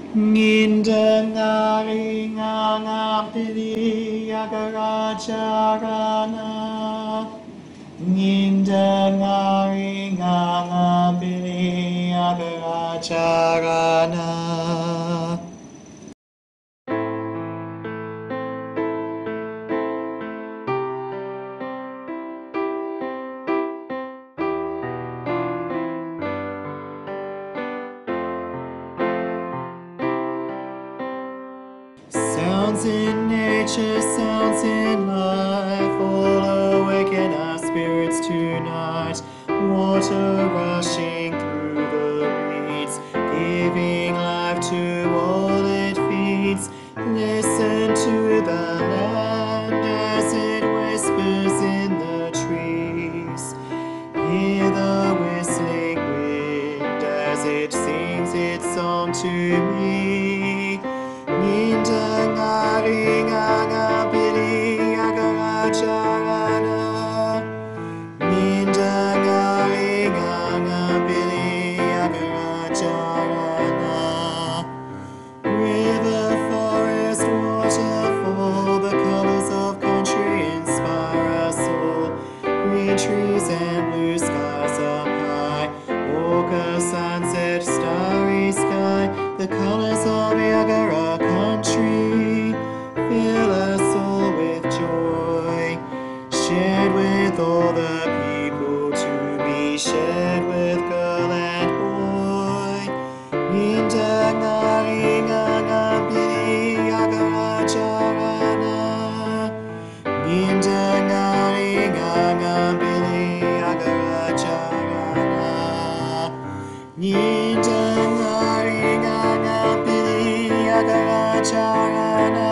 Ngindangari ngangapili agarajarana. Ngindangari ngangapili agarajarana. Sounds in nature, sounds in life, all awaken our spirits tonight. Water rushing through the reeds, giving life to all it feeds. Listen to the land as it whispers in the trees. Hear the whistling wind as it sings its song to me. Ngindangari ngangapili agarajarana. Ngindangari ngangapili agarajarana. River, forest, waterfall, the colors of country inspire us all. Green trees and blue skies up high, orca sunset, starry sky, the colors of Yagara country fill us all with joy, shared with all the people, to be shared with girl and boy. Ngindangari ngangapili agarajarana. Ngindangari ngangapili agarajarana. Ngindangari ngangapili agarajarana.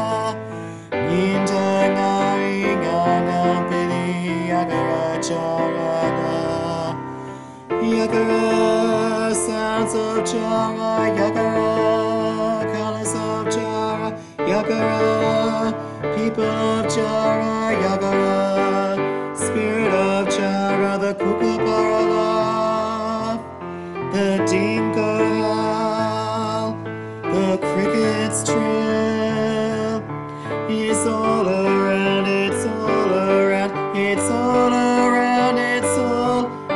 Ngindangari ngangapili agarajarana. Yagara, sounds of Jara, Yagara, colors of Jara, Yagara, people of Jara, Yagara, spirit of Jara, the kookaburra laugh, the dingo howl, the crickets trill. It's all around, it's all around, it's all around, it's all around.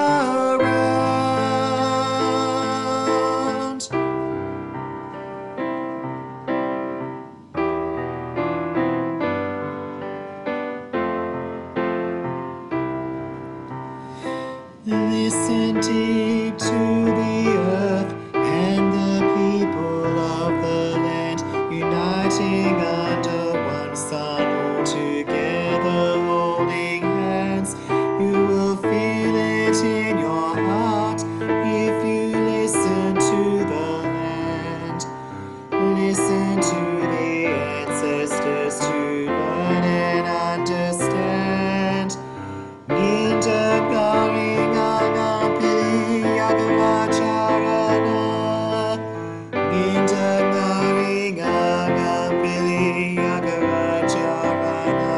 Listen deep to the earth and the people of the land, uniting under one sun, all together holding hands. You will feel it in your heart if you listen to the land. Listen to the ancestors to learn and understand. Ngindangari ngangapili agarajarana. Ngindangari ngangapili agarajarana.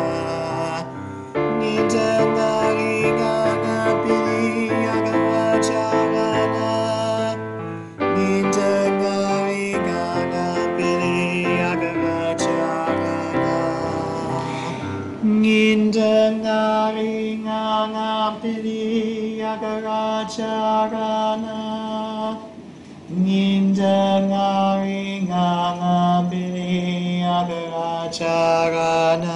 Ngindangari ngangapili agarajarana. Ngindangari ngangapili agarajarana. Ngindangari ngangapili agarajarana. Ngindangari ngangapili agarajarana.